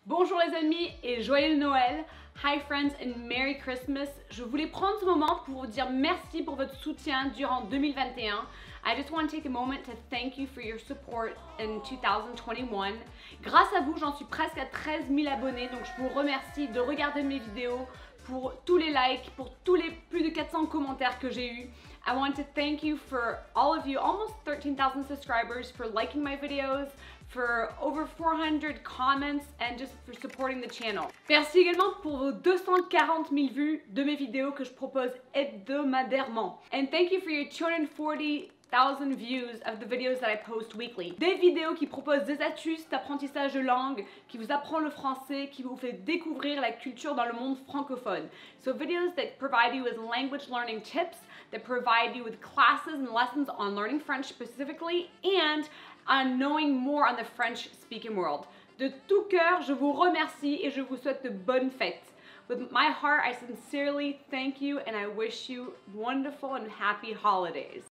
Bonjour les amis et joyeux Noël! Hi friends and Merry Christmas! Je voulais prendre ce moment pour vous dire merci pour votre soutien durant 2021. I just want to take a moment to thank you for your support in 2021. Grâce à vous, j'en suis presque à 13 000 abonnés, donc je vous remercie de regarder mes vidéos, pour tous les likes, pour tous les plus de 400 commentaires que j'ai eus. I want to thank you for all of you, almost 13,000 subscribers, for liking my videos, for over 400 comments, and just for supporting the channel. Merci également pour vos 240 000 vues de mes vidéos que je propose hebdomadairement. And thank you for your 240,000 views of the videos that I post weekly. Des vidéos qui proposent des astuces d'apprentissage de langue, qui vous apprend le français, qui vous fait découvrir la culture dans le monde francophone. So videos that provide you with language learning tips, that provide you with classes and lessons on learning French specifically, and on knowing more on the French-speaking world. De tout cœur, je vous remercie et je vous souhaite de bonnes fêtes. With my heart, I sincerely thank you and I wish you wonderful and happy holidays.